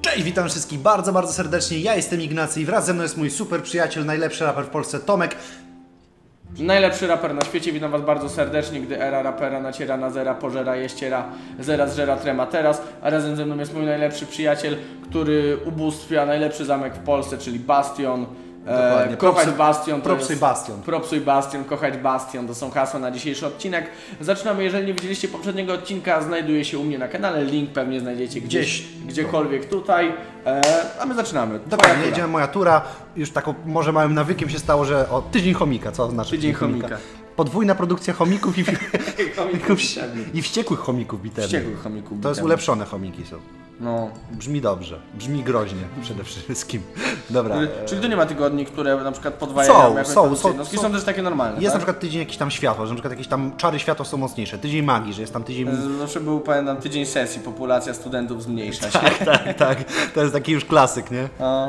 Cześć, witam wszystkich bardzo serdecznie. Ja jestem Ignacy i wraz ze mną jest mój super przyjaciel, najlepszy raper w Polsce, Tomek. Najlepszy raper na świecie, witam was bardzo serdecznie, gdy era rapera naciera na zera, pożera, jeściera, zera zżera trema teraz, a razem ze mną jest mój najlepszy przyjaciel, który ubóstwia najlepszy zamek w Polsce, czyli Bastion. Kochać Bastion, Propsuj Bastion. Propsuj Bastion, kochać Bastion, to są hasła na dzisiejszy odcinek. Zaczynamy, jeżeli nie widzieliście poprzedniego odcinka, znajduje się u mnie na kanale, link pewnie znajdziecie gdziekolwiek tutaj, a my zaczynamy. Dokładnie, jedziemy, moja tura, już taką może małym nawykiem się stało, że o tydzień chomika, co znaczy tydzień chomika? Podwójna produkcja chomików i wściekłych chomików bitewnych. Wściekłych chomików. To jest ulepszone chomiki są. No. Brzmi dobrze, brzmi groźnie przede wszystkim. Dobra. Czyli tu nie ma tygodni, które na przykład podwajają są są też takie normalne, jest tak? Na przykład tydzień jakiś tam światło, że na przykład jakieś tam czary światła są mocniejsze. Tydzień magii, że jest tam tydzień... Zawsze był, pamiętam, tydzień sesji, populacja studentów zmniejsza się. Tak. To jest taki już klasyk, nie? O.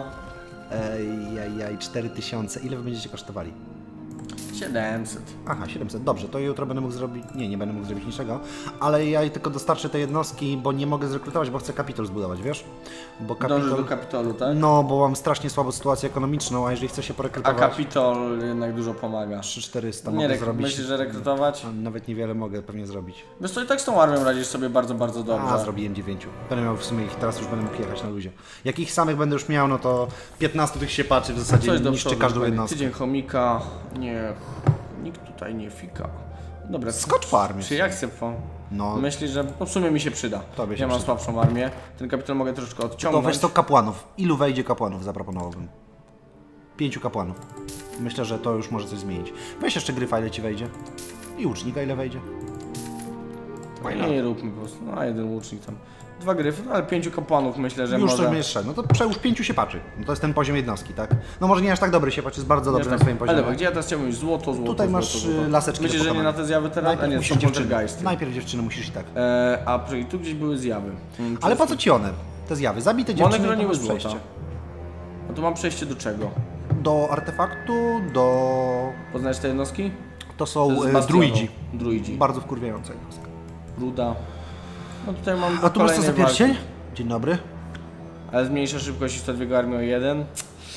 4000. Ile wy będziecie kosztowali? 700. Aha, 700. Dobrze, to jutro będę mógł zrobić... Nie będę mógł zrobić niczego. Ale ja tylko dostarczę te jednostki, bo nie mogę zrekrutować, bo chcę kapitol zbudować, wiesz? Bo Dążysz do kapitolu, tak? No, bo mam strasznie słabą sytuację ekonomiczną, a jeżeli chcę się porekrutować... A kapitol jednak dużo pomaga. 3400 nie mogę zrobić. Myślisz, że rekrutować? Nawet niewiele mogę pewnie zrobić. Wiesz co, i tak z tą armią radzisz sobie bardzo dobrze. A, zrobiłem 9. Będę miał w sumie ich, teraz już będę mógł jechać na luzie. Jak ich samych będę już miał, no to 15 tych siepaczy w zasadzie niszczy każdą jednostkę. Tydzień chomika, nie... Nikt tutaj nie fika. Dobra, skocz po armię. Czy jak sypą? No. Myślisz, że w sumie mi się przyda. Tobie się ja mam przyda. Słabszą armię. Ten kapitol mogę troszeczkę odciągnąć. To weź 100 kapłanów. Ilu wejdzie kapłanów zaproponowałbym? 5 kapłanów. Myślę, że to już może coś zmienić. Weź jeszcze gryfa, ile ci wejdzie. I łucznika, ile wejdzie. Nie róbmy po prostu. No, jeden łucznik tam. 2 gryfy, ale 5 kapłanów myślę, że już może... coś będziesz szedł. No to przełóż 5 siepaczy. No to jest ten poziom jednostki, tak? No może nie aż tak dobry siepacz, jest bardzo dobry na swoim poziomie. Ale dobra, gdzie ja teraz chciałbym iść? Złoto. Tutaj masz laseczki. Myślisz, że nie na te zjawy teraz? Najpierw A nie, musisz poltergeisty. Najpierw dziewczyny musisz i tak. I tu gdzieś były zjawy. Ale po co ci one? Te zjawy? Zabite dziewczyny. One chroniły złota. No to mam przejście do czego? Do artefaktu, do... Poznajesz te jednostki? To są druidzi. Druidzi. Bardzo wkurwiająca jednostka. Ruda. No tutaj mam. A tu masz co za pierścień? Dzień dobry. Ale zmniejsza szybkość Stadwiego armii o 1.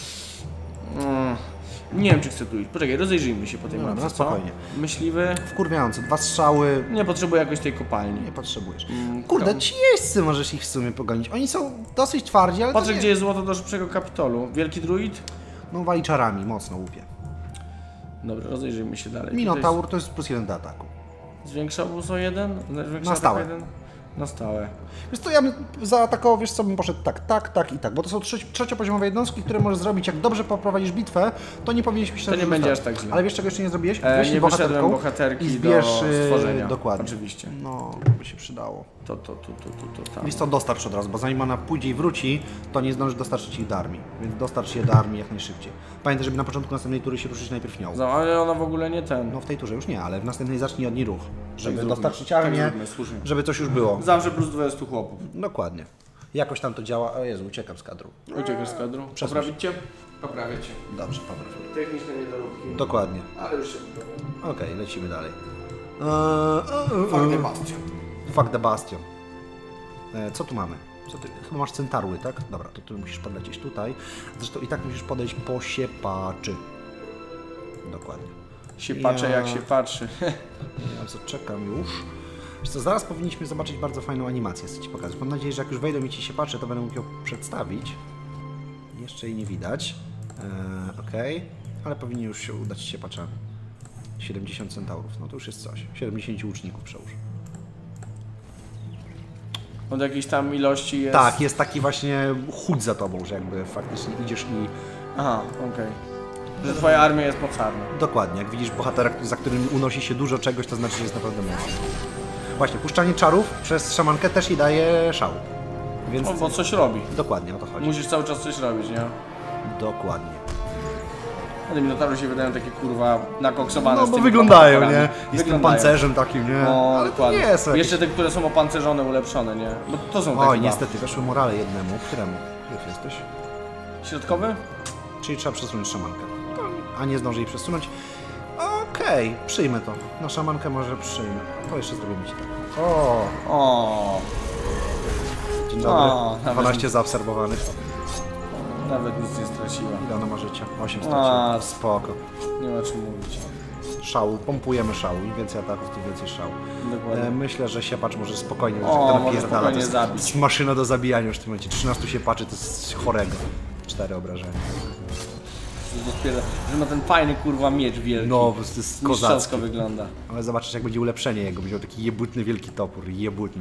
Nie wiem, czy chcę tu iść. Poczekaj, rozejrzyjmy się po tej mapie. No spokojnie. Myśliwy. Wkurwiający. 2 strzały. Nie potrzebuję jakoś tej kopalni. Nie potrzebujesz. Kurde, ci jeźdźcy możesz ich w sumie pogonić. Oni są dosyć twardzi, ale patrzę, gdzie jest złoto do szybszego kapitolu. Wielki druid? No wali czarami, mocno łupie. Dobra, rozejrzyjmy się dalej. Minotaur to jest +1 do ataku. Zwiększa obóz o 1? Na stałe. Na stałe. Wiesz co, ja bym zaatakował, wiesz co, bym poszedł tak i tak, bo to są trzeciopoziomowe jednostki, które możesz zrobić. Jak dobrze poprowadzisz bitwę, to nie powinieneś się... To nie będzie aż tak źle. Ale wiesz, czego jeszcze nie zrobiłeś? Nie wyszedłem bohaterki i zbierz do stworzenia. Dokładnie. Oczywiście. No, by się przydało. To tam. Wiesz co, dostarcz od razu, bo zanim ona pójdzie i wróci, to nie zdążysz dostarczyć ich do armii. Więc dostarcz je do armii jak najszybciej. Pamiętaj, żeby na początku następnej tury się ruszyć najpierw nią. Ale ona w ogóle nie ten. No w tej turze już nie, ale w następnej zacznij od niej ruch. Żeby tak dostarczyć armię, żeby coś już było. Zawsze plus 20 chłopów. Dokładnie. Jakoś tam to działa. O Jezu, uciekam z kadru. Uciekasz z kadru? Poprawić cię? Poprawię cię. Dobrze, popraw. Techniczne niedoróbki. Dokładnie. Ale już się poprawię. Okej, lecimy dalej. Fuck the Bastion. Fuck the Bastion. Co tu mamy? Co ty? Chyba masz centarły, tak? Dobra, to ty musisz podlecieć tutaj. Zresztą i tak musisz podejść po siepaczy. Dokładnie. Siepacze jak się patrzy. Ja co czekam już. Wiesz co, zaraz powinniśmy zobaczyć bardzo fajną animację, chcę ci pokazać. Mam nadzieję, że jak już wejdą mi ci siepacze, to będę mógł ją przedstawić. Jeszcze jej nie widać. Okej. Ale powinien już się udać siepaczami. 70 centaurów, no to już jest coś. 70 łuczników przełóż. Od jakiejś tam ilości jest... Tak, jest taki właśnie chód za tobą, że jakby faktycznie idziesz i... Aha, okej. Że twoja armia jest mocarna. Dokładnie, jak widzisz bohatera, za którym unosi się dużo czegoś, to znaczy, że jest naprawdę mocny. Właśnie, puszczanie czarów przez szamankę też jej daje szału. Więc... Bo coś robi. Dokładnie, o to chodzi. Musisz cały czas coś robić, nie? Dokładnie. Ale minotaury się wydają takie kurwa nakoksowane. No z bo tymi wyglądają, bohaterami. nie? I z tym pancerzem takim, nie? No, ale dokładnie. to nie jest jakieś... Jeszcze te, które są opancerzone, ulepszone, nie? Bo to są takie. Oj, niestety, weszły morale jednemu. Któremu? Już jesteś? Środkowy? Czyli trzeba przesunąć szamankę. A nie zdąży jej przesunąć. Okej, przyjmę to. Na szamankę może przyjmę. To jeszcze zrobimy ci tak. O! O. Dzień Dzień O, dobry. nawet 12 zaobserwowanych. Nawet nic nie straciła. Ile ona ma życia? 8 straciła. A, Spoko. nie ma czym mówić. Szału, pompujemy szału. Im więcej ataków, tym więcej szału. Dokładnie. Myślę, że siepacz może spokojnie, O, jak to może napierdala. spokojnie To jest, zabić. to jest maszyna do zabijania już w tym momencie. 13 siepaczy to jest chorego. 4 obrażenia. Że ma ten fajny kurwa miecz wielki. No, po prostu jest Mistrzowsko kozacki. wygląda. Ale zobaczysz, jak będzie ulepszenie jego. Będzie miał taki jebutny wielki topór. Jebutny.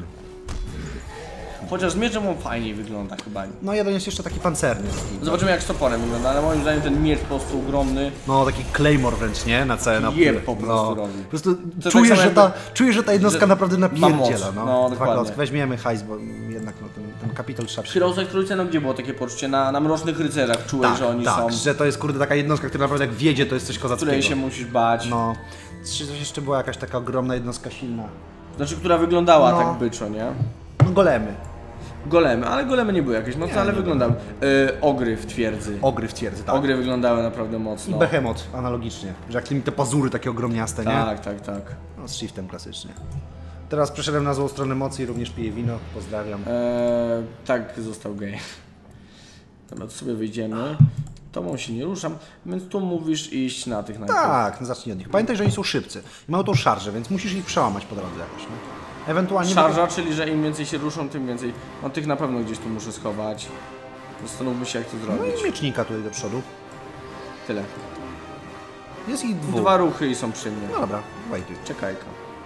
Chociaż z mieczem on fajniej wygląda chyba. No jeden jest jeszcze taki pancerny. Zobaczymy jak z toporem wygląda, ale moim zdaniem ten miecz po prostu ogromny. No, taki claymore wręcz, nie? Na całe na Jeb po prostu no. robi. Po prostu To czujesz, tak że samo czuję, że ta jednostka że naprawdę ma napierdziela. moc. No, No, dwa dokładnie. klocki. Weźmiemy hajs, bo jednak no, ten kapitol trzeba W Heroesach Trójce, no gdzie było takie poczucie? Na Mrocznych Rycerzach czułeś, tak, że oni tak, są, że to jest kurde taka jednostka, która naprawdę jak wjedzie, to jest coś kozackiego. której się musisz bać. No. Czy coś jeszcze była jakaś taka ogromna jednostka silna? Znaczy, która wyglądała No. tak byczo, nie? No, golemy. Golemy, ale golemy nie były jakieś mocne, Nie, ale nie wyglądały. Ogry w twierdzy. Ogry w twierdzy, tak. Ogry wyglądały naprawdę I mocno. Behemoth analogicznie. Że jak tymi te pazury takie ogromniaste, nie? Tak, tak, tak. No, z shiftem klasycznie. Teraz przeszedłem na złą stronę mocy i również piję wino. Pozdrawiam. Tak, został gej. Dobra, to sobie wyjdziemy. Tobą się nie ruszam, więc tu mówisz iść na tych najpierw. Tak, no zacznij od nich. Pamiętaj, że oni są szybcy. I mają tą szarżę, więc musisz ich przełamać po drodze jakoś, nie? Ewentualnie... Szarża, czyli że im więcej się ruszą, tym więcej. No tych na pewno gdzieś tu muszę schować. Zastanówmy się jak to No zrobić. i miecznika tutaj do przodu. Tyle. Jest ich dwóch. 2 ruchy i są przy mnie. No dobra, wejtuj. Czekajka.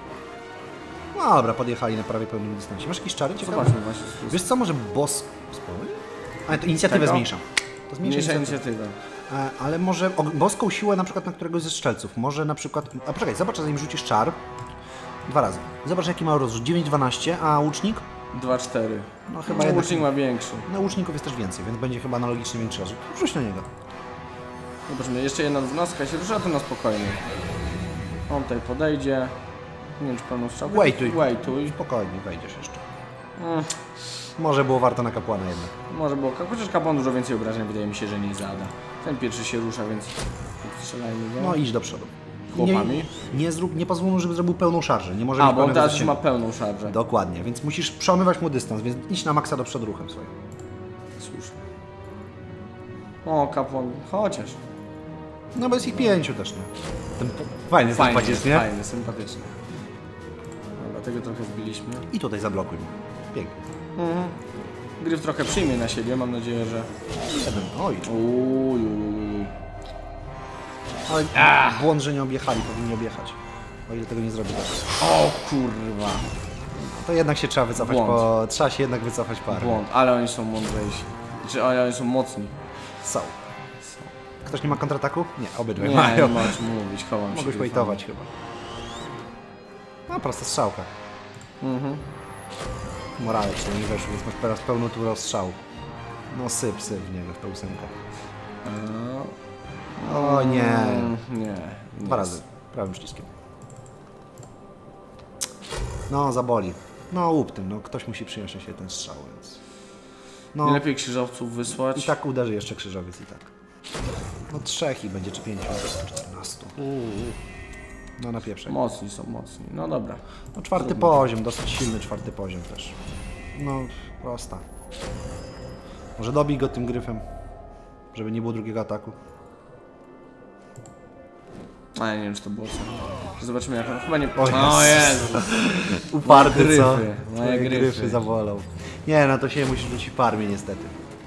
No dobra, podjechali na prawie pełnym dystansie. Masz jakieś czary? Ciekawe. Zobaczmy właśnie. Wiesz co, może boss... Spokojnie? Ale to inicjatywę Tego? zmniejsza. To zmniejsza Mniejsza inicjatywę. inicjatywę. Ale może boską siłę na przykład na któregoś ze strzelców. Może na przykład... A poczekaj, zobacz, zanim rzucisz czar. 2 razy. Zobacz jaki ma rozrzut. 9-12, a łucznik? 2-4. No chyba jednak... Łucznik ma większy. No łuczników jest też więcej, więc będzie chyba analogicznie większy rozrzut. Rzuć na niego. Zobaczmy, jeszcze jedna 12 się rusza, to na spokojnie. On tutaj podejdzie. Nie wiem czy pełną strzałkę. Wejtuj. Wejtuj. Spokojnie, wejdziesz jeszcze. Mm, Może było warto na kapłana jednak. może było, chociaż kapłan dużo więcej obrażeń wydaje mi się, że nie zada. Ten pierwszy się rusza, więc strzelajmy go. No idź do przodu. Chłopami. Nie pozwól mu, żeby zrobił pełną szarżę. Nie może A, mieć bo on pełnego teraz już zasięgu. ma pełną szarżę. Dokładnie, więc musisz przełamywać mu dystans, więc idź na maksa do przodu ruchem swoim. Słusznie. O, kapłan, chociaż. No bo jest ich 5 też, nie? Fajny Fajny, jest, nie? fajny, sympatyczny. Dobra, tego trochę zbiliśmy. I tutaj zablokuj mu. Pięknie. Gryf trochę przyjmie na siebie, mam nadzieję, że... Jeden. Oj, Uj. ale błąd, że nie objechali, powinni objechać. O ile tego nie zrobię tak. O kurwa. To jednak się trzeba wycofać, Błąd. bo trzeba się jednak wycofać parę. Błąd, ale oni są mądrzejsi. Znaczy, ale oni są mocni. Są. Ktoś nie ma kontrataku? Nie, obydwaj Nie, mają. nie ma o czym mówić, chowam się. Mogłeś wejtować chyba. No prosta strzałka. Morale ci nie weszły, więc masz teraz pełną tu rozstrzału. No syp w niego, w tę ósemkę. O nie. Nie. 2 razy. Prawym przyciskiem. No, zaboli. No, łup tym, no ktoś musi przyjąć na siebie ten strzał, więc... No, Nie lepiej krzyżowców wysłać. i tak uderzy jeszcze krzyżowiec i tak. No 3 i będzie, czy 5, 14. No na pierwszej. Mocni są, mocni. No dobra. No 4 poziom, dosyć silny 4 poziom też. No, prosta. Może dobij go tym gryfem, żeby nie było drugiego ataku. A ja nie wiem, czy to było co. Zobaczymy jak on... Chyba nie... O Jezu. Uparty, Moje co? gryfy, moje Twoje gryfy. gryfy zawolał. Nie, no to się musisz rzucić w armię niestety.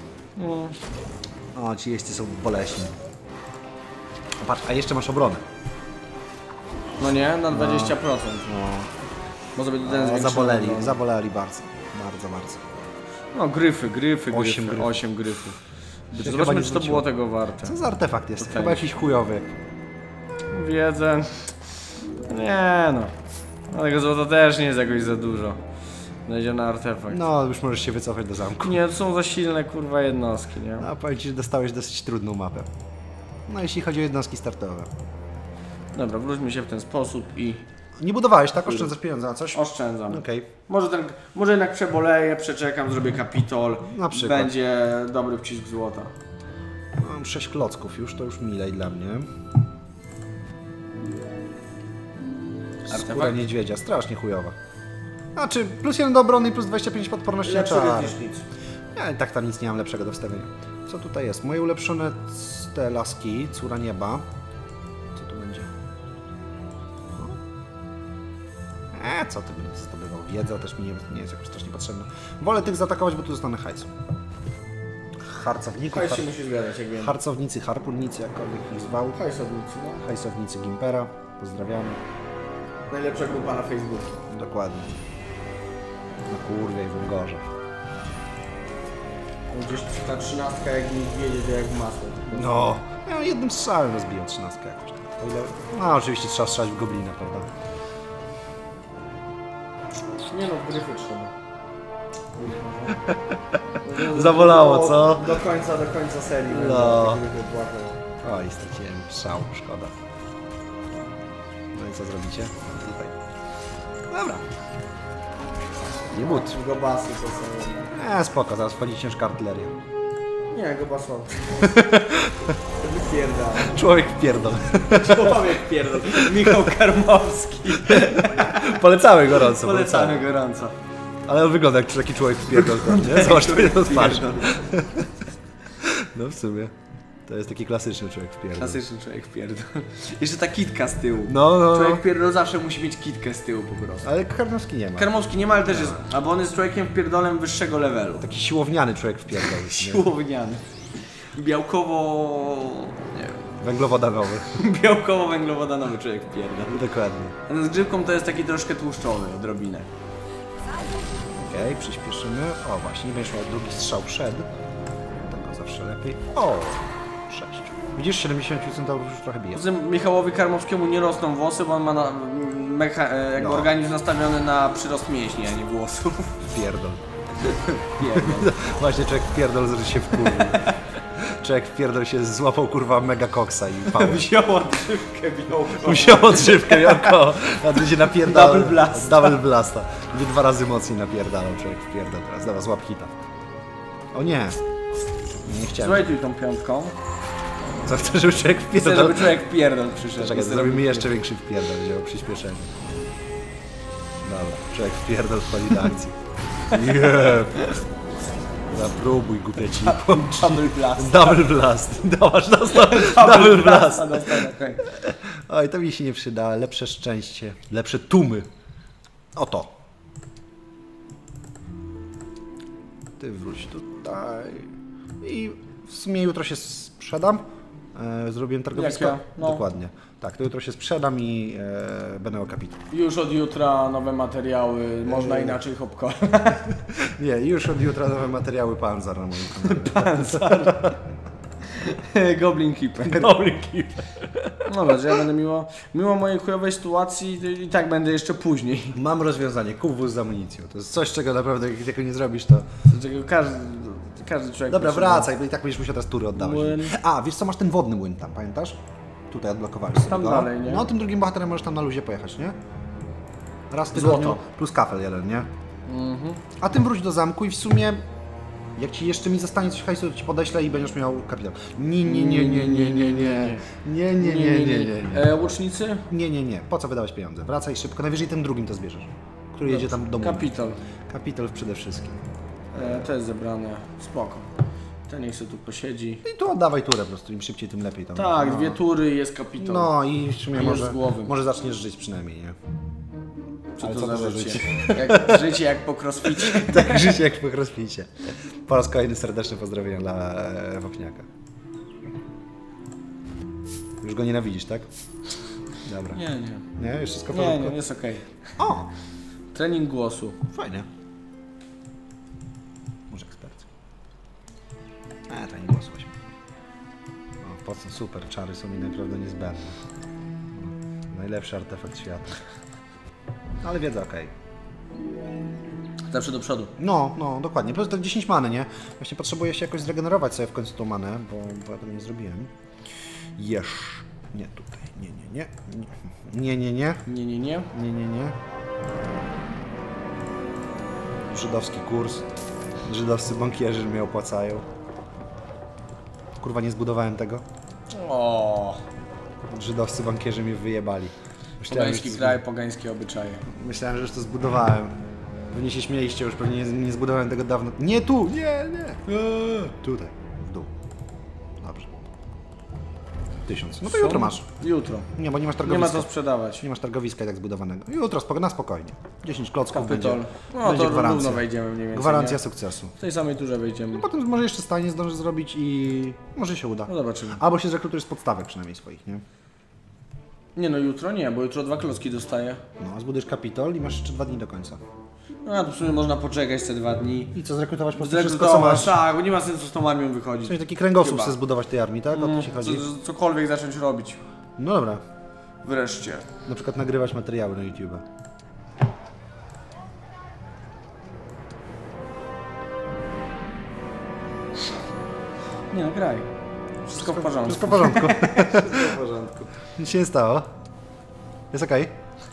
O, ci jeźdźcy są boleśni. A patrz, a jeszcze masz obronę. No nie, na 20%. No, Bo sobie ten zwiększymy. zaboleli bardzo. Bardzo. No gryfy. 8 gryfów. 8 gryfów. Się chyba Zobaczmy, nie czy to zwróciło. było tego warte. Co za artefakt jest? Totalnie. Chyba jakiś chujowy. Wiedzę. Nie no. No tego złota też nie jest jakoś za dużo. Znajdzie na artefakt. No, już możesz się wycofać do zamku. Nie, to są za silne kurwa jednostki, nie? No, powiem ci, że dostałeś dosyć trudną mapę. No, jeśli chodzi o jednostki startowe. Dobra, wróćmy się w ten sposób i Nie budowałeś, tak? Oszczędzasz pieniądze na coś? oszczędzam. Okej. Może jednak przeboleję, przeczekam, zrobię kapitol. Na przykład. Będzie dobry wcisk złota. Mam 6 klocków już, to już milej dla mnie. Skóra Artefakt? niedźwiedzia, strasznie chujowa. Znaczy, plus 1 do obrony i plus 25 podporności na Lepszy czar. niż nic. Ja i tak tam nic nie mam lepszego do wstawienia. Co tutaj jest? Moje ulepszone te laski, córa nieba. Co tu będzie? Co ty będę zdobywał? Wiedza też mi nie jest jakoś strasznie potrzebna. Wolę tych zaatakować, bo tu dostanę hajsu. Harcowników, Hajs się musi zgadzać, jak wiem. harcownicy, harpunnicy, jakkolwiek ich zwał. Hajsownicy, no. Hajsownicy Gimpera. Pozdrawiamy. Najlepsza grupa na Facebooku. Dokładnie. Na kurwie i węgorze. Gdzieś ta 13 jak niedźwiedzie, to jak w masło. No, ja jednym strzałem rozbiję 13 jakoś. O ile... No, oczywiście trzeba strzelać w goblina, prawda? Nie no, w gryfy trzeba. Zawolało, co? Do końca serii. No. będą te gryfy płakać. Oj, straciłem strzał, szkoda. No i co zrobicie? Tutaj. Dobra. Nie but. Gobasy to są. Spoko, zaraz wchodzi ciężka artyleria. Nie, gobasowe. Wypierdala. Człowiek pierdol. Człowiek pierdol. Michał Karmowski. Polecamy gorąco. Polecamy gorąco. Ale on wygląda jak taki człowiek pierdol, nie? Zobacz, to jest twarz. No w sumie. To jest taki klasyczny człowiek w pierdol. Klasyczny człowiek pierdol. Jeszcze ta kitka z tyłu. No. Człowiek pierdol zawsze musi mieć kitkę z tyłu po prostu. Ale Karnowski nie ma. Karmowski nie ma, ale też jest. Albo on jest człowiekiem pierdolem wyższego levelu. Taki siłowniany człowiek w pierdol. nie? Siłowniany. Białkowo... nie wiem. Węglowodanowy. Białkowo-węglowodanowy człowiek pierdol. Dokładnie. A z grzybką to jest taki troszkę tłuszczowy, odrobinę. Okej, przyspieszymy. O, właśnie, nie będziesz miał drugi strzał przed. Tego zawsze lepiej. O! 6. Widzisz, 70 centaurów już trochę bije. Poza tym Michałowi Karmowskiemu nie rosną włosy, bo on ma jakby No. organizm nastawiony na przyrost mięśni, a nie włosów. Pierdol. Pierdol. Właśnie człowiek w pierdol że się wkurzył. Człowiek w pierdol się złapał kurwa mega koksa i pał. Wziął odżywkę białkową. Musiał odżywkę jako, a ty się napierdalał. Double blast. Double blasta. Będzie 2 razy mocniej napierdalał człowiek w pierdol teraz. Dobra, złap hita. O nie. Nie chciałem. Słuchaj tu tą piątką. Co chcesz, żeby człowiek w Chcę, pierdol... żeby człowiek pierdol przyszedł. Czekaj, zrobimy jeszcze większy wpierdol, będzie o przyspieszeniu. Dobra, człowiek wpierdol wchodzi do akcji. Jeb! Zapróbuj, głupia ci. Double blast. Double blast. Dałaś dostał. Double blast. Okay. Oj, to mi się nie przyda. Lepsze szczęście. Lepsze tumy. Oto. Ty wróć tutaj. I w sumie jutro się sprzedam. Zrobiłem targowisko. Jak ja? No. Dokładnie. Tak, to jutro się sprzedam i będę o kapitał. Już od jutra nowe materiały, można inaczej hopkować. Nie, już od jutra nowe materiały Panzer na moim kanale. Panzer. Goblin Keeper. Goblin Keeper. Dobra, że ja będę mimo mojej chujowej sytuacji i tak będę jeszcze później. Mam rozwiązanie. Kup wóz z amunicją. To jest coś, czego naprawdę, jak tego nie zrobisz, to... Czego każdy człowiek Dobra, potrzeba. wracaj, bo i tak będziesz musiał teraz tury oddawać. Młyn. A, wiesz co, masz ten wodny młyn tam, pamiętasz? Tutaj odblokowałeś sobie Tam go. dalej, nie? No, tym drugim bohaterem możesz tam na luzie pojechać, nie? Raz w tygodniu Złoto. plus kafel jeden, nie? Mhm. A tym wróć do zamku i w sumie... Jak ci jeszcze mi zostanie coś hajsu, to ci podeślę i będziesz miał kapitał. Nie. Łucznicy? Nie. Po co wydałeś pieniądze? Wracaj szybko. Najwyżej tym drugim to zbierzesz. Który jedzie tam do domu. Kapitol. Kapitol przede wszystkim. To jest zebrane. Spoko. Ten niech sobie tu posiedzi. I tu oddawaj turę po prostu. Im szybciej, tym lepiej. Tam. Tak, no. 2 tury jest kapitol. No i w sumie Jest z głowy. może zaczniesz żyć przynajmniej, nie? Co Ale to co za to za życie? Jak, życie jak po crossficie. Tak, życie jak po crossficie. Po raz kolejny serdeczne pozdrowienia dla Wapniaka. Już go nienawidzisz, tak? Dobra. Nie. Nie? Już wszystko w Nie, porządku? jest okej. O! Trening głosu. Fajnie. Może ekspert. Trening głosu właśnie. O, po co? Super, czary są mi naprawdę niezbędne. Najlepszy artefakt świata. Ale wiedza okej. Zawsze do przodu. No, dokładnie. Plus to 10 many, nie? Właśnie potrzebuję się jakoś zregenerować sobie w końcu tą manę, bo ja tego nie zrobiłem. Jesz. Nie tutaj. Nie. Żydowski kurs. Żydowscy bankierzy mnie opłacają. Kurwa, nie zbudowałem tego. O, Żydowscy bankierzy mnie wyjebali. pogański kraj, pogańskie obyczaje. Myślałem, że już to zbudowałem. Pewnie się śmieliście już, pewnie nie zbudowałem tego dawno. Nie tu! Nie! Tutaj, w dół. Dobrze. 1000. No to jutro masz. Jutro. Nie, bo nie masz Nie targowiska. ma co sprzedawać. Nie masz targowiska i tak zbudowanego. Jutro, na spokojnie. 10 klocków Kapitol. będzie. No Będzie to gwarancja. równo wejdziemy mniej więcej. Gwarancja nie? sukcesu. W tej samej turze wejdziemy. Potem może jeszcze stajnie zdążysz zrobić i może się uda. No zobaczymy. Albo się zrekrutujesz z podstawek przynajmniej swoich, nie? Nie no, jutro nie, bo jutro 2 klocki dostaję. No, zbudujesz kapitol i masz jeszcze 2 dni do końca. No a to w sumie można poczekać te 2 dni. I co, zrekrutować po prostu wszystko, co masz? Tak, bo nie ma sensu z tą armią wychodzić. Coś taki kręgosłup Chyba. chcesz zbudować tej armii, tak? O to ci chodzi? Cokolwiek zacząć robić. No dobra. Wreszcie. Na przykład nagrywać materiały na YouTube. Nie no, graj. Wszystko w porządku. Wszystko w porządku. w porządku. Nic się nie stało. Jest okej.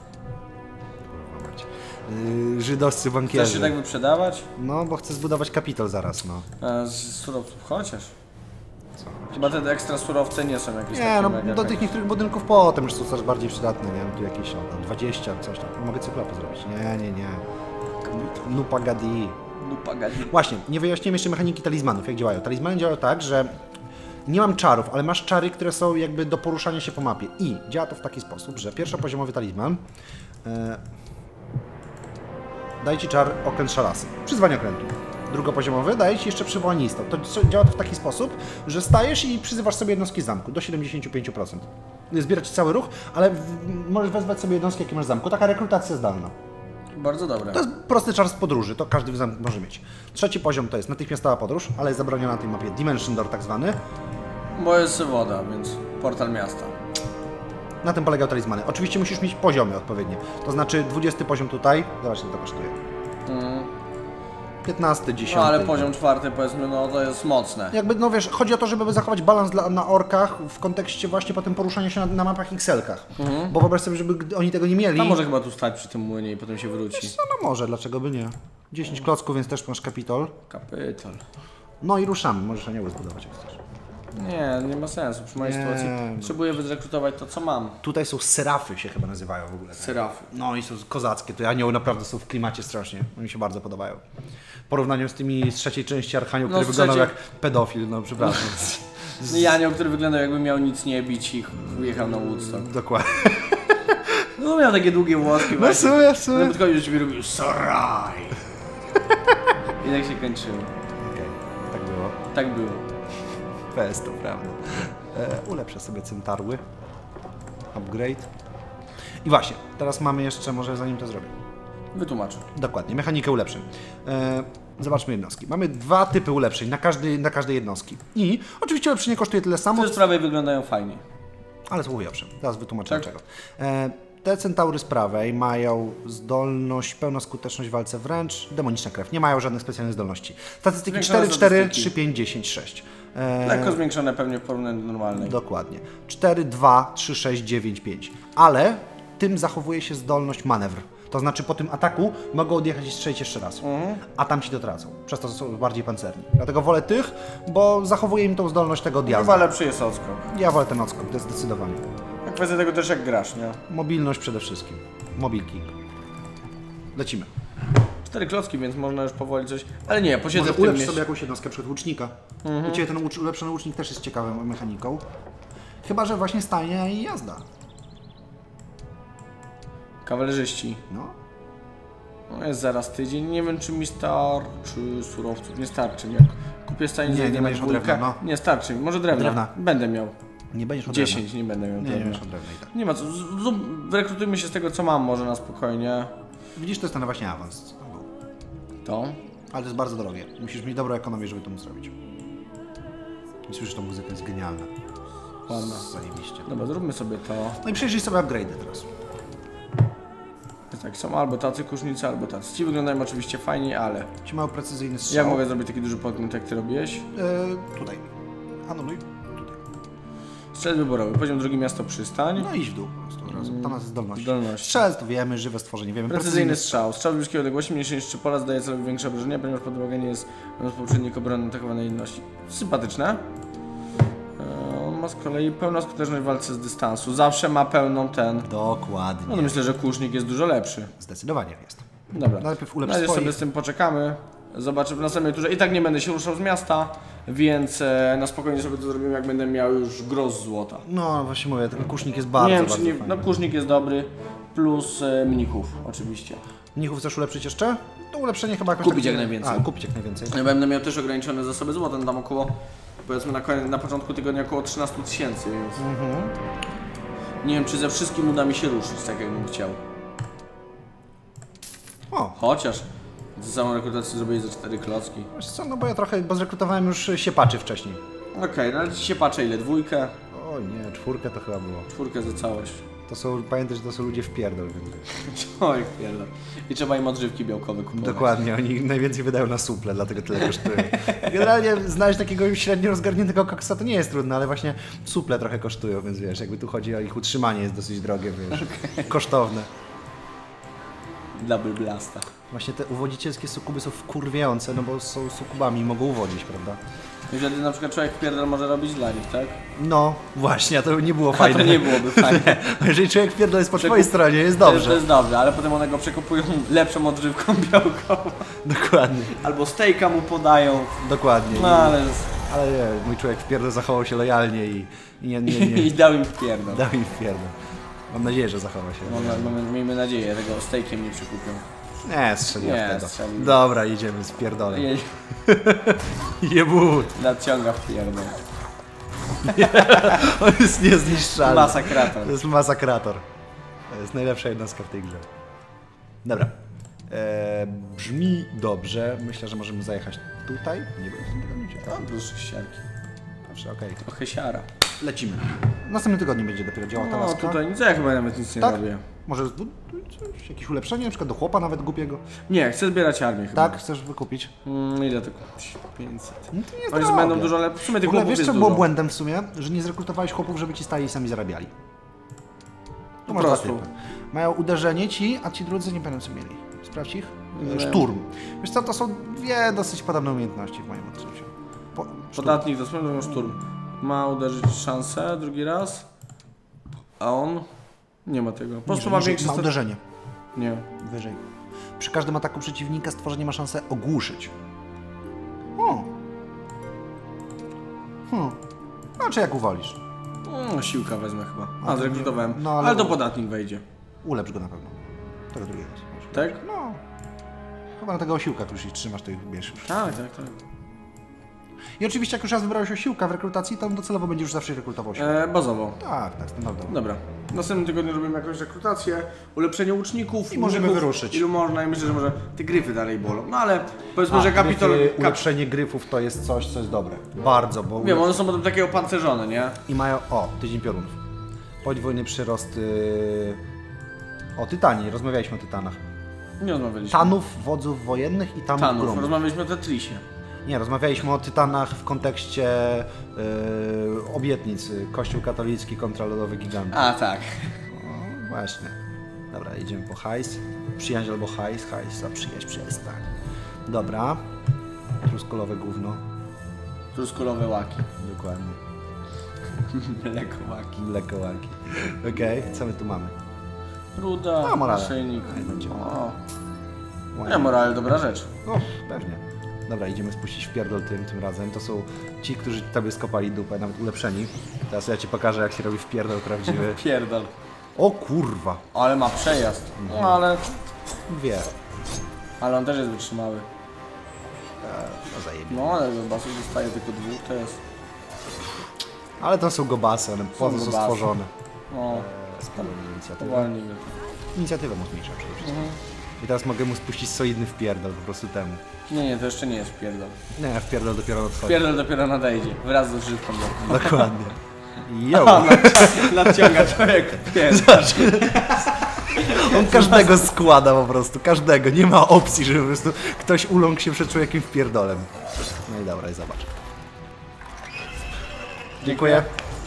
Żydowscy Chcesz bankierzy. się tak wyprzedawać? No, bo chcę zbudować kapitol zaraz, no. Z surowców chociaż. Chyba te ekstra surowce nie są jakieś Nie, takie no mega do tych niektórych budynków potem już są coraz bardziej przydatne, nie wiem, tu jakieś tam 20, coś tam. Mogę cyklopy zrobić. Nie. Nupa gadi. Lupa gadzi. Właśnie, nie wyjaśniłem jeszcze mechaniki talizmanów, jak działają. Talizmany działają tak, że nie mam czarów, ale masz czary, które są jakby do poruszania się po mapie. I działa to w taki sposób, że pierwszopoziomowy talizman daje ci czar okręt szalasy, przyzwanie okrętu. Drugopoziomowy daje ci jeszcze przywołanie istot. To działa to w taki sposób, że stajesz i przyzywasz sobie jednostki z zamku do 75%. Zbiera ci cały ruch, ale możesz wezwać sobie jednostki, jakie masz w zamku. Taka rekrutacja zdalna. Bardzo dobre. To jest prosty czar z podróży, to każdy w zamku może mieć. Trzeci poziom to jest natychmiastowa podróż, ale jest zabroniona na tej mapie Dimension Door tak zwany. Bo jest woda, więc portal miasta. Na tym polegają talizmany. Oczywiście musisz mieć poziomy odpowiednie. To znaczy 20 poziom tutaj, zobaczcie, co to kosztuje. 15, 10. No ale poziom 4 powiedzmy, no to jest mocne. Jakby, no wiesz, chodzi o to, żeby zachować balans na orkach w kontekście właśnie potem poruszania się na mapach XL-kach. Bo wyobraź sobie, żeby oni tego nie mieli. Tam może chyba tu stać przy tym młynie i potem się wróci. No może, dlaczego by nie? 10 klocków, więc też masz kapitol. Kapitol. No i ruszamy, możesz anioły zbudować jak chcesz. Nie ma sensu. Przy mojej Nie. sytuacji potrzebuję wyzrekrutować to, co mam. Tutaj są serafy, się chyba nazywają w ogóle. Serafy. No i są kozackie, te anioły naprawdę są w klimacie strasznie. Oni się bardzo podobają. W porównaniu z tymi z trzeciej części Archanioł, No, który z wyglądał trzeciej- jak pedofil, no przepraszam. I anioł, który wyglądał jakby miał nic nie bić i jechał na Woodstock. Dokładnie. No miał takie długie włoski No właśnie. w sumie. No podchodził do ciebie i robił Soraj! I tak się kończyło. Okej, tak było. Tak było. PS to prawda. Ulepszę sobie cyntarły. Upgrade. I właśnie, teraz mamy jeszcze, może zanim to zrobię. Wytłumacz. Dokładnie, mechanikę ulepszeń. Zobaczmy jednostki. Mamy 2 typy ulepszeń na każdej jednostki. I oczywiście ulepszenie kosztuje tyle samo, Te sprawy wyglądają fajnie. ale słuchaj, owszem, teraz wytłumaczę Tak. dlaczego. Te centaury z prawej mają zdolność, pełna skuteczność w walce wręcz, demoniczna krew. Nie mają żadnych specjalnych zdolności. Statystyki Zwiększone 4, 4, statystyki. 3, 5, 10, 6. Lekko zwiększone pewnie w porównaniu do normalnej. Dokładnie. 4, 2, 3, 6, 9, 5. Ale tym zachowuje się zdolność manewr. To znaczy po tym ataku mogą odjechać i strzelić jeszcze raz. A tam ci to tracą. Przez to są bardziej pancerni. Dlatego wolę tych, bo zachowuje im tą zdolność tego odjazdu. Chyba lepszy jest odskok. Ja wolę ten odskok, to jest zdecydowanie. A kwestia tego też jak grasz, nie? Mobilność przede wszystkim. Mobilki. Lecimy. 4 klocki, więc można już powoli coś... Ale nie, posiedzę Może w tym ulepsz mieście. sobie jakąś jednostkę przed łucznika. U Ciebie ten ulepszony łucznik też jest ciekawą mechaniką. Chyba że właśnie stajnia i jazda. Kawalerzyści. No. No jest zaraz tydzień. Nie wiem, czy mi starczy surowców. Nie starczy mi. Jak kupię stajnię Nie, za nie jedną będziesz kulkę. od drewna, Nie starczy mi. Może drewna. Drewna. Będę miał. Nie będziesz od 10 nie będę miał Nie, nie drewna. będziesz od drewna i tak. Nie ma co. Rekrutujmy się z tego, co mam może na spokojnie. Widzisz, to jest ten właśnie awans. To. Ale to jest bardzo drogie. Musisz mieć dobrą ekonomię, żeby to móc zrobić. I słyszysz, że ta muzyka jest genialna. Ładna. Zajebiście. Dobra, zróbmy sobie to. No i przejrzyj sobie upgrade'y teraz. Tak, są albo tacy kusznicy, albo tacy. Ci wyglądają oczywiście fajnie, ale... Ci mają precyzyjny strzał. Jak mogę zrobić taki duży podmiot, jak ty robiłeś? Tutaj. Anuluj. Tutaj. Strzelec wyborowy. Poziom drugi miasto przystań. No idź w dół po prostu od razu. Tam jest zdolność. Zdolność. Strzelec to wiemy, żywe stworzenie wiemy. Precyzyjny strzał. Strzał z bliskiej odległości mniejszej niż 3 pola zdaje celowi większe obrażenia, ponieważ podłoga nie jest współczynnik obrony atakowanej jedności. Sympatyczne. On ma z kolei pełną skuteczność w walce z dystansu. Zawsze ma pełną ten... Dokładnie. No to myślę, że kusznik jest dużo lepszy. Zdecydowanie jest. Dobra. Najpierw ulepsz Na razie swoich. sobie z tym poczekamy. Zobaczę w następnej turze. I tak nie będę się ruszał z miasta, więc na spokojnie sobie to zrobimy, jak będę miał już gros złota. No właśnie mówię, ten kusznik jest bardzo, nie wiem, bardzo czy nie, fajny. no kusznik jest dobry, plus mnichów oczywiście. Mnichów chcesz ulepszyć jeszcze? To ulepszenie chyba jakoś Kupić tak... jak najwięcej. A, kupić jak najwięcej. Ja będę miał też ograniczone zasoby złota, tam około, powiedzmy na początku tygodnia około 13 000, więc nie wiem, czy ze wszystkim uda mi się ruszyć, tak jakbym chciał. O, Chociaż za samą rekrutację zrobię za 4 klocki. wiesz co, no bo ja trochę, bo zrekrutowałem już siepaczy wcześniej. Okej, no ale ci się patrzę ile? 2? O nie, 4 to chyba było. 4 za całość. To są, pamiętaj, że to są ludzie w pierdol, więc... Oj, pierdol. I trzeba im odżywki białkowe kupować. Dokładnie, oni najwięcej wydają na suple, dlatego tyle kosztują. Generalnie znaleźć takiego średnio rozgarniętego koksa to nie jest trudne, ale właśnie suple trochę kosztują, więc wiesz, jakby tu chodzi o ich utrzymanie jest dosyć drogie, wiesz, kosztowne. Double blasta. Właśnie te uwodzicielskie sukuby są wkurwiające, no bo są sukubami, mogą uwodzić, prawda? I wtedy na przykład człowiek pierdol może robić dla nich, tak? No, właśnie, a to nie było A fajne. to nie byłoby fajne. Jeżeli człowiek pierdol jest po Przekup- twojej stronie, jest To dobrze. jest dobrze, ale potem one go przekupują lepszą odżywką białkową. Dokładnie, Albo stejka mu podają. dokładnie. No ale... Ale nie, mój człowiek w pierdol zachował się lojalnie i nie I dał im w pierdol. dał im w pierdol. Mam nadzieję, że zachowa się. Miejmy nadzieję, że go stejkiem nie przekupią. Nie, strzeliłem Nie, wtedy. strzeliłem. Dobra, idziemy z pierdolem. Jej, Jebut! nadciąga w pierdol. On jest niezniszczalny. Masakrator. To jest masakrator. To jest najlepsza jednostka w tej grze. Dobra. Brzmi dobrze. Myślę, że możemy zajechać tutaj. Nie wiem, w tym tygodniu. O, proszę ściarki. Dobrze, okej. Trochę siara. Lecimy. W następnym tygodniu będzie dopiero działała ta No laska. tutaj nic, ja chyba nawet nic nie Tak? robię. Może coś, jakieś ulepszenie, na przykład do chłopa nawet głupiego. Nie, chcę zbierać armię chyba. Tak? Chcesz wykupić? Ile to kupić? 500. No to nie jest Oni drogie. będą dużo lepsze. W sumie W tych ogóle chłopów wiesz, jest co było dużo. błędem w sumie? Że nie zrekrutowałeś chłopów, żeby ci stali i sami zarabiali. Po masz dwa prostu. typy. Mają uderzenie ci, a ci drudzy nie pamiętam co mieli. Sprawdź ich. Nie. Szturm. Wiesz co, to są dwie dosyć podobne umiejętności w moim odczuciu. Szturm. Podatnik do sprzętu szturm. Ma uderzyć szansę drugi raz. A on nie ma tego. Po prostu ma większe... ma uderzenie. Nie. Wyżej. Przy każdym ataku przeciwnika stworzenie ma szansę ogłuszyć. O. Znaczy jak uwolisz. Siłka wezmę chyba. A, A, zrekrutowałem. no, ale ale- to podatnik wejdzie. Ulepsz go na pewno. Tego drugiego. Tak? No. Chyba na tego osiłka tu już ich trzymasz, to ich bierz już. Tak. I oczywiście jak już raz wybrałeś osiłka w rekrutacji, to on docelowo będzie już zawsze rekrutował się. Bazowo. Tak, standardowo. Dobra. W następnym tygodniu robimy jakąś rekrutację, ulepszenie łuczników. I możemy łuczników, wyruszyć. Ilu można i myślę, że może te gryfy dalej bolą. No ale powiedzmy, A, że kapitol... ulepszenie gryfów to jest coś, co jest dobre. Bardzo, bo... Wiem, one są potem takie opancerzone, nie? I mają... O, tydzień piorunów. Podwójny przyrost... O, tytanii. Rozmawialiśmy o tytanach. Nie rozmawialiśmy. Tanów, wodzów wojennych i tanów Tanów. gromów. Rozmawialiśmy o Tetrisie. Nie, rozmawialiśmy o tytanach w kontekście obietnic. Kościół katolicki kontra lodowy gigant. A, tak. O, właśnie. Dobra, idziemy po hajs. Przyjaźń albo hajs, a przyjaźń przestań. Dobra. Truskolowe gówno. Truskulowe łaki. Dokładnie. Mleko łaki. Mleko łaki. Okej, co my tu mamy? Ruda, A, morale. naszyjnik. Niech będzie. O. Nie, morale, dobra rzecz. O, pewnie. Dobra, idziemy spuścić w pierdol tym razem. To są ci, którzy tobie skopali dupę, nawet ulepszeni. Teraz ja ci pokażę, jak się robi w pierdol prawdziwy. Pierdol. O kurwa! Ale ma przejazd. No Dwie. ale on też jest wytrzymały. No zajebie. No ale basów dostaje tylko 2, to jest... Ale to są gobasy, one po co są gobasy. stworzone. No, Spalone inicjatywę. powolnie go. Inicjatywę mocniejsza przede wszystkim. I teraz mogę mu spuścić solidny wpierdol po prostu temu. Nie, to jeszcze nie jest pierdol. Nie, wpierdol dopiero nadchodzi. Pierdol dopiero nadejdzie, wraz z odżywką. Dokładnie. Jo! Nadciąga człowiek pierdol. On każdego składa po prostu, każdego. Nie ma opcji, żeby po prostu ktoś uląkł się przed człowiekiem wpierdolem. No i dobra, i zobacz. Dziękuję.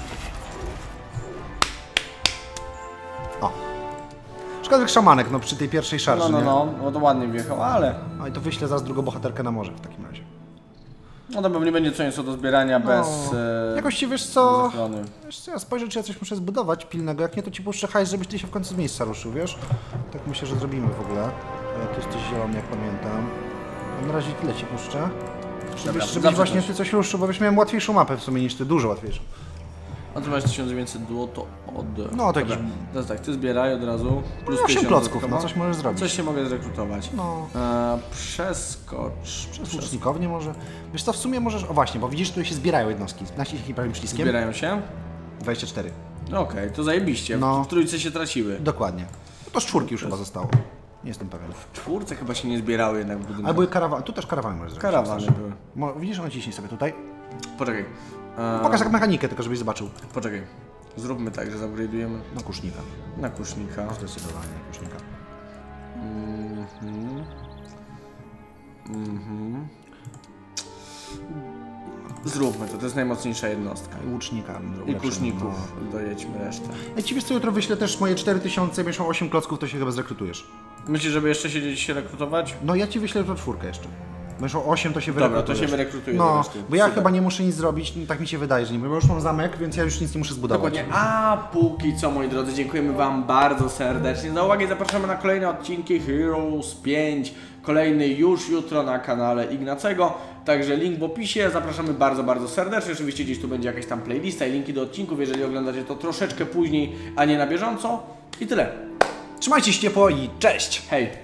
O. Szkoda, że szamanek, no przy tej pierwszej szarży, No to ładnie wjechał, ale... No i to wyślę zaraz drugą bohaterkę na morze w takim razie. No to pewnie będzie co nieco do zbierania bez... Jakoś ci wiesz bez co... ochrony. Wiesz co, ja spojrzę, czy ja coś muszę zbudować pilnego, jak nie, to ci puszczę hajs, żebyś ty się w końcu z miejsca ruszył, wiesz? Tak myślę, że zrobimy w ogóle. Ty jesteś zielony, jak pamiętam. Na razie tyle ci puszczę. Dobra, Żebyś właśnie ty coś ruszczył, bo byś miałem łatwiejszą mapę w sumie niż ty, dużo łatwiejszą. A ty masz 1900 zł od... No, tak. Teraz tak, ty zbieraj od razu. Plus 8 50 klocków, dodatkowo. no coś możesz zrobić. Coś się mogę zrekrutować. No. Przeskocz. Przez łucznikownię może. Wiesz co, w sumie możesz... O właśnie, bo widzisz, tu się zbierają jednostki. Naciśnij prawym przyciskiem. Zbierają się? 24. Okej, to zajebiście. No. W trójce się traciły. Dokładnie. To z czwórki już chyba zostało. Nie jestem pewien. W czwórce chyba się nie zbierały jednak w budynkach. Ale były karawany. Tu też karawany możesz zrobić. Karawany były. Widzisz, naciśnij sobie tutaj. Poczekaj. Pokaż jak mechanikę, tylko żebyś zobaczył. Poczekaj. Zróbmy tak, że zupgrade'ujemy Na kusznika. na kusznika. Zdecydowanie na kusznika. Zróbmy to, to jest najmocniejsza jednostka. I łucznika. I kuszników, dojedźmy resztę. Ja ci wiesz co, jutro wyślę też moje 4000, będziesz miał 8 klocków, to się chyba zrekrutujesz. Myślisz, żeby jeszcze siedzieć i się rekrutować? No ja ci wyślę jutro 4 jeszcze. Będziesz miał 8, to się Dobra, wyrekrutujesz. to się wyrekrutuje No, po prostu. bo ja Super. chyba nie muszę nic zrobić, no, tak mi się wydaje, że nie, bo już mam zamek, więc ja już nic nie muszę zbudować. Dokładnie. A póki co, moi drodzy, dziękujemy Wam bardzo serdecznie za uwagę. Zapraszamy na kolejne odcinki Heroes 5. Kolejny już jutro na kanale Ignacego. Także link w opisie. Zapraszamy bardzo, bardzo serdecznie. Oczywiście gdzieś tu będzie jakaś tam playlista i linki do odcinków, jeżeli oglądacie to troszeczkę później, a nie na bieżąco. I tyle. Trzymajcie się ciepło i cześć! Hej!